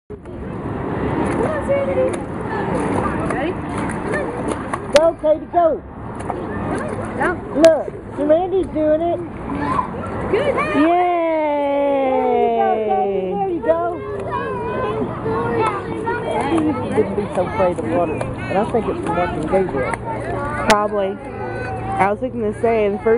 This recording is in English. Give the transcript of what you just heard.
Come on, Serenity. Ready? Go, Katie, go. Down. Look, Serenity's doing it. Good. Yay! There you go. She wouldn't be so afraid of water, but I think it's from watching Gabriel. Probably. I was thinking to say the first